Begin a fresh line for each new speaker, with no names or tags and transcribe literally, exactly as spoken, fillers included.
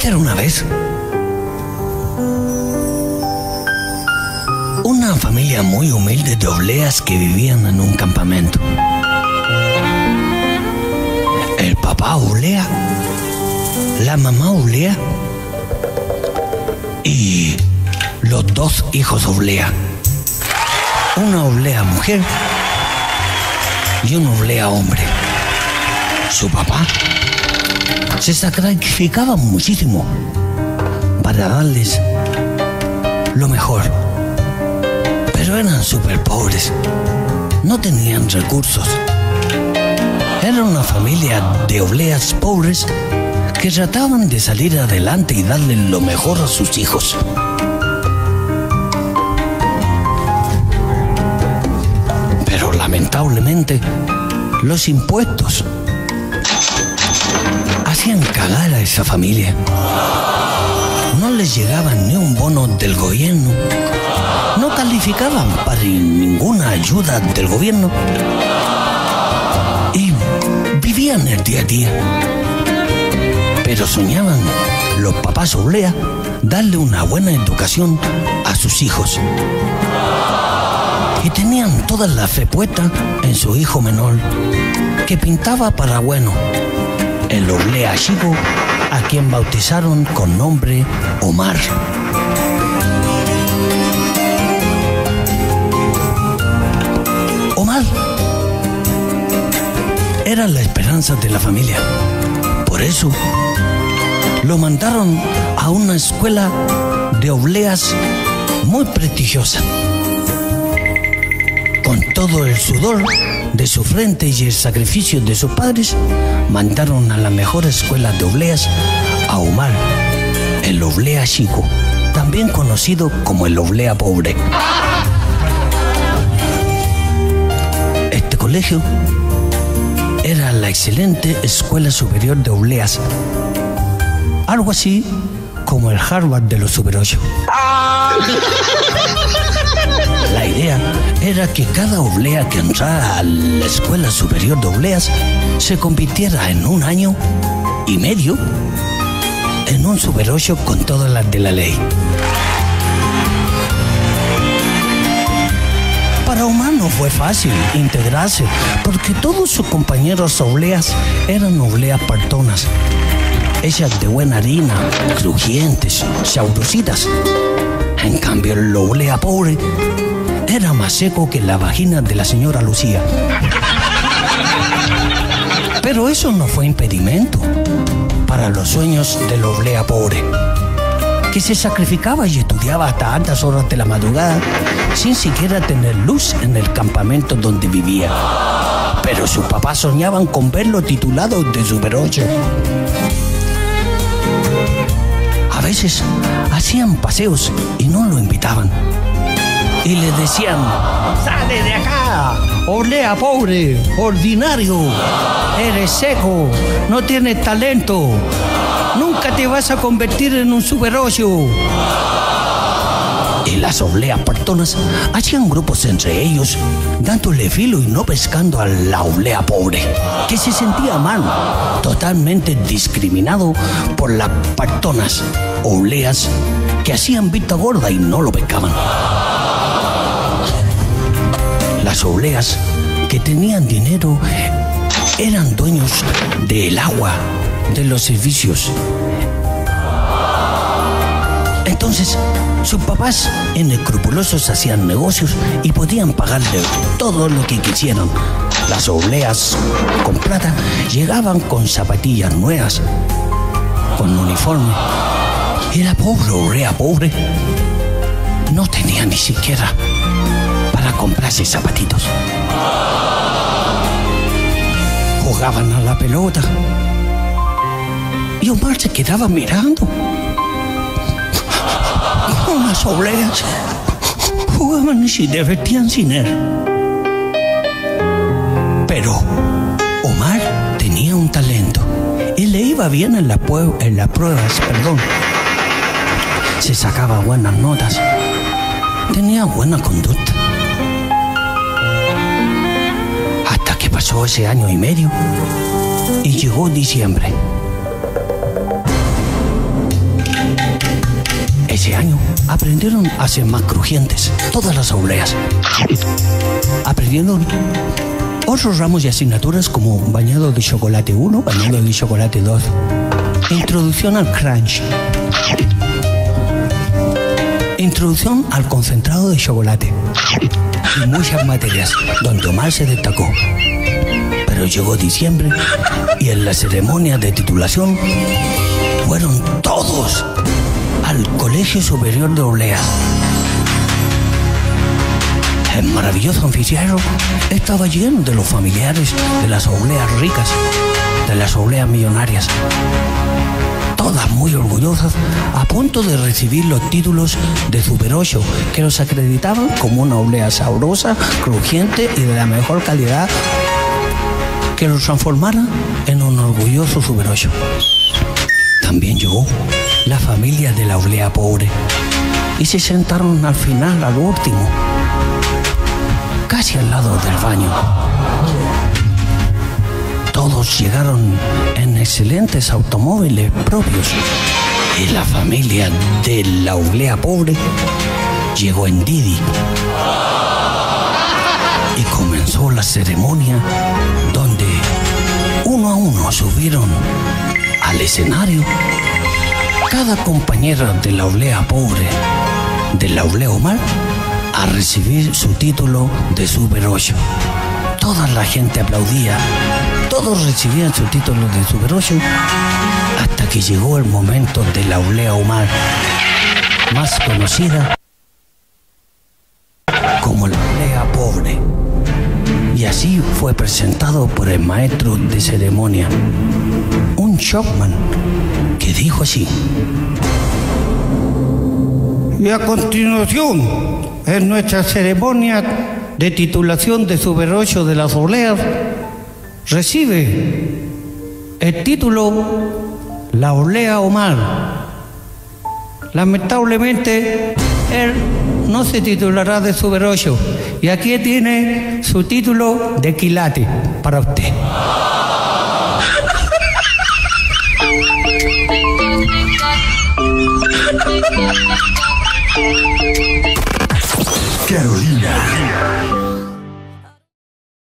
Era una vez una familia muy humilde de obleas que vivían en un campamento. El papá oblea, la mamá oblea y los dos hijos oblea. Una oblea mujer y una oblea hombre. Su papá se sacrificaba muchísimo para darles lo mejor, pero eran súper pobres, no tenían recursos. Era una familia de obleas pobres que trataban de salir adelante y darle lo mejor a sus hijos. Pero lamentablemente, los impuestos hacían cagar a esa familia. No les llegaba ni un bono del gobierno. No calificaban para ninguna ayuda del gobierno. Y vivían el día a día. Pero soñaban los papás oblea darle una buena educación a sus hijos. Y tenían toda la fe puesta en su hijo menor, que pintaba para bueno, el oblea chico, a quien bautizaron con nombre Omar. Omar era la esperanza de la familia. Por eso lo mandaron a una escuela de obleas muy prestigiosa. Con todo el sudor de su frente y el sacrificio de sus padres, mandaron a la mejor escuela de obleas a Omar, el oblea chico, también conocido como el oblea pobre. Este colegio era la excelente Escuela Superior de Obleas, algo así como el Harvard de los Super ocho. La idea era que cada oblea que entrara a la Escuela Superior de Obleas se convirtiera en un año y medio en un Super ocho con todas las de la ley. Para Omar no fue fácil integrarse, porque todos sus compañeros obleas eran obleas partonas, hechas de buena harina, crujientes, sabrositas. En cambio, el oblea pobre era más seco que la vagina de la señora Lucía. Pero eso no fue impedimento para los sueños del oblea pobre, que se sacrificaba y estudiaba hasta altas horas de la madrugada sin siquiera tener luz en el campamento donde vivía. Pero sus papás soñaban con verlo titulado de Super ocho. A veces hacían paseos y no lo invitaban. Y le decían: ¡sale de acá, oblea pobre, ordinario! Eres seco, no tienes talento, nunca te vas a convertir en un Super ocho. Y las obleas partonas hacían grupos entre ellos, dándole filo y no pescando a la oblea pobre, que se sentía mal, totalmente discriminado por las partonas obleas que hacían vista gorda y no lo pescaban. Las obleas que tenían dinero eran dueños del agua, de los servicios. Entonces, sus papás inescrupulosos hacían negocios y podían pagarle todo lo que quisieran. Las obleas con plata llegaban con zapatillas nuevas, con uniforme. Y la pobre oblea pobre no tenía ni siquiera para comprarse zapatitos. Jugaban a la pelota y Omar se quedaba mirando. Unas obleas jugaban y se divertían sin él. Pero Omar tenía un talento y le iba bien en, la pue- en las pruebas, perdón. Se sacaba buenas notas, tenía buena conducta. Hasta que pasó ese año y medio y llegó diciembre. Ese año aprendieron a ser más crujientes todas las obleas. Aprendieron otros ramos de asignaturas como bañado de chocolate uno, bañado de chocolate dos, introducción al crunch, introducción al concentrado de chocolate y muchas materias donde Omar se destacó. Pero llegó diciembre y en la ceremonia de titulación fueron todos al Colegio Superior de Oblea. El maravilloso anfiteatro estaba lleno de los familiares de las obleas ricas, de las obleas millonarias, todas muy orgullosas, a punto de recibir los títulos de Super ocho, que los acreditaban como una oblea sabrosa, crujiente y de la mejor calidad, que los transformara en un orgulloso Super ocho. También llegó la familia de la oblea pobre y se sentaron al final, al último, casi al lado del baño. Todos llegaron en excelentes automóviles propios y la familia de la oblea pobre llegó en Didi. Y comenzó la ceremonia donde uno a uno subieron al escenario cada compañera de la oblea pobre, de la oblea Omar, a recibir su título de Super ocho. Toda la gente aplaudía, todos recibían su título de Super ocho, hasta que llegó el momento de la oblea Omar, más conocida como la oblea pobre. Y así fue presentado por el maestro de ceremonia, un showman que dijo así: y a continuación, en nuestra ceremonia de titulación de Super ocho de las obleas, recibe el título la oblea Omar. Lamentablemente, él no se titulará de Super ocho, y aquí tiene su título de quilate para usted.